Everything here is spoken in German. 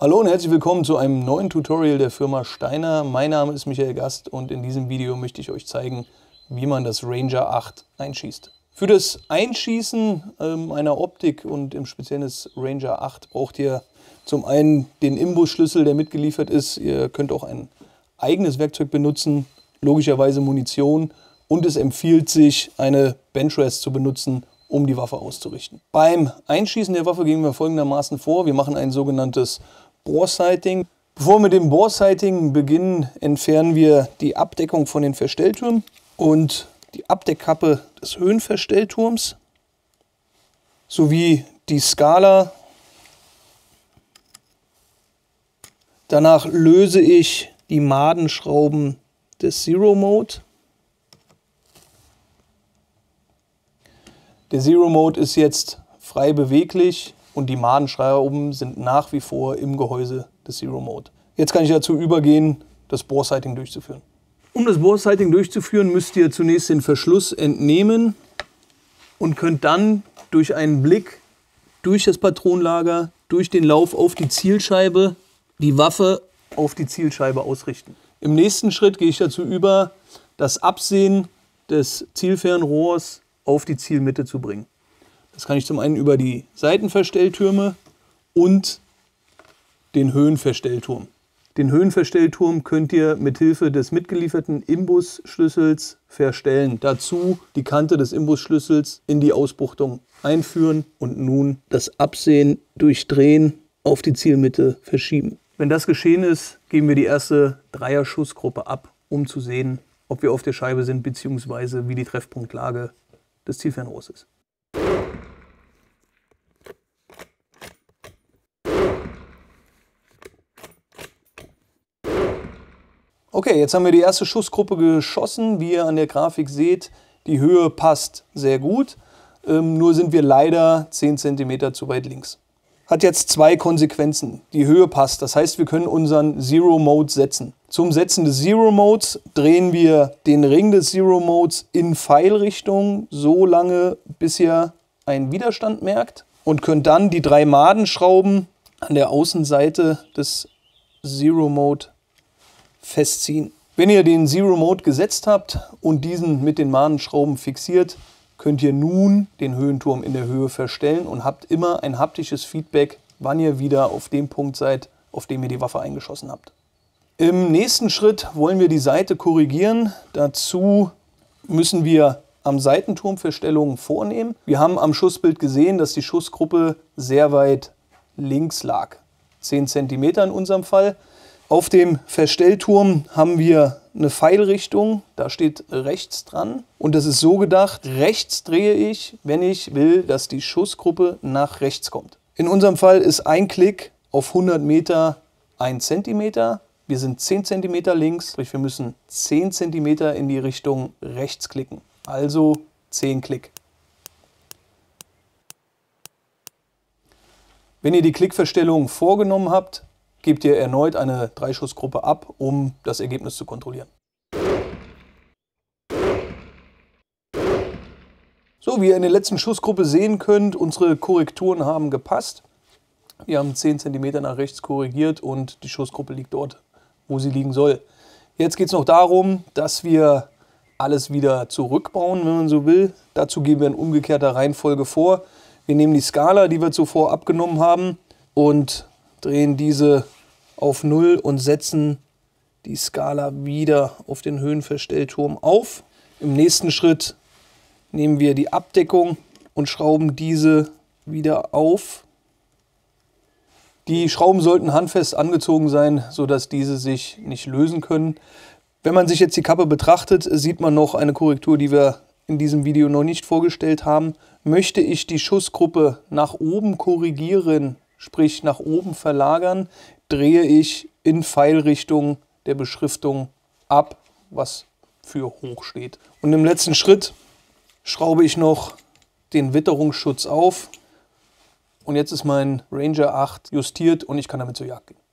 Hallo und herzlich willkommen zu einem neuen Tutorial der Firma Steiner. Mein Name ist Michael Gast und in diesem Video möchte ich euch zeigen, wie man das Ranger 8 einschießt. Für das Einschießen einer Optik und im Speziellen des Ranger 8 braucht ihr zum einen den Imbusschlüssel, der mitgeliefert ist. Ihr könnt auch ein eigenes Werkzeug benutzen, logischerweise Munition, und es empfiehlt sich, eine Benchrest zu benutzen, um die Waffe auszurichten. Beim Einschießen der Waffe gehen wir folgendermaßen vor. Wir machen ein sogenanntes Boresighting. Bevor wir mit dem Boresighting beginnen, entfernen wir die Abdeckung von den Verstelltürmen und die Abdeckkappe des Höhenverstellturms sowie die Skala. Danach löse ich die Madenschrauben des Zero Mode. Der Zero Mode ist jetzt frei beweglich und die Madenschrauben sind nach wie vor im Gehäuse des Zero Mode. Jetzt kann ich dazu übergehen, das Boresighting durchzuführen. Um das Boresighting durchzuführen, müsst ihr zunächst den Verschluss entnehmen und könnt dann durch einen Blick durch das Patronenlager, durch den Lauf auf die Zielscheibe, die Waffe auf die Zielscheibe ausrichten. Im nächsten Schritt gehe ich dazu über, das Absehen des Zielfernrohrs auf die Zielmitte zu bringen. Das kann ich zum einen über die Seitenverstelltürme und den Höhenverstellturm. Den Höhenverstellturm könnt ihr mit Hilfe des mitgelieferten Imbusschlüssels verstellen. Dazu die Kante des Imbusschlüssels in die Ausbuchtung einführen und nun das Absehen durch Drehen auf die Zielmitte verschieben. Wenn das geschehen ist, geben wir die erste Dreier-Schussgruppe ab, um zu sehen, ob wir auf der Scheibe sind bzw. wie die Treffpunktlage des Zielfernrohrs ist. Okay, jetzt haben wir die erste Schussgruppe geschossen. Wie ihr an der Grafik seht, die Höhe passt sehr gut. Nur sind wir leider 10 cm zu weit links. Hat jetzt zwei Konsequenzen. Die Höhe passt, das heißt, wir können unseren Zero Mode setzen. Zum Setzen des Zero Modes drehen wir den Ring des Zero Modes in Pfeilrichtung so lange, bis ihr einen Widerstand merkt, und könnt dann die 3 Madenschrauben an der Außenseite des Zero Mode festziehen. Wenn ihr den Zero Mode gesetzt habt und diesen mit den Madenschrauben fixiert, könnt ihr nun den Höhenturm in der Höhe verstellen und habt immer ein haptisches Feedback, wann ihr wieder auf dem Punkt seid, auf dem ihr die Waffe eingeschossen habt. Im nächsten Schritt wollen wir die Seite korrigieren. Dazu müssen wir am Seitenturm Verstellungen vornehmen. Wir haben am Schussbild gesehen, dass die Schussgruppe sehr weit links lag. 10 cm in unserem Fall. Auf dem Verstellturm haben wir eine Pfeilrichtung, da steht rechts dran. Und das ist so gedacht, rechts drehe ich, wenn ich will, dass die Schussgruppe nach rechts kommt. In unserem Fall ist ein Klick auf 100 Meter 1 cm. Wir sind 10 cm links, sprich wir müssen 10 cm in die Richtung rechts klicken. Also 10 Klick. Wenn ihr die Klickverstellung vorgenommen habt, gebt ihr erneut eine 3-Schussgruppe ab, um das Ergebnis zu kontrollieren. So, wie ihr in der letzten Schussgruppe sehen könnt, unsere Korrekturen haben gepasst. Wir haben 10 cm nach rechts korrigiert und die Schussgruppe liegt dort, wo sie liegen soll. Jetzt geht es noch darum, dass wir alles wieder zurückbauen, wenn man so will. Dazu gehen wir in umgekehrter Reihenfolge vor. Wir nehmen die Skala, die wir zuvor abgenommen haben, und drehen diese auf 0 und setzen die Skala wieder auf den Höhenverstellturm auf. Im nächsten Schritt nehmen wir die Abdeckung und schrauben diese wieder auf. Die Schrauben sollten handfest angezogen sein, sodass diese sich nicht lösen können. Wenn man sich jetzt die Kappe betrachtet, sieht man noch eine Korrektur, die wir in diesem Video noch nicht vorgestellt haben. Möchte ich die Schussgruppe nach oben korrigieren, sprich nach oben verlagern, drehe ich in Pfeilrichtung der Beschriftung ab, was für hoch steht. Und im letzten Schritt schraube ich noch den Witterungsschutz auf. Und jetzt ist mein Ranger 8 justiert und ich kann damit zur Jagd gehen.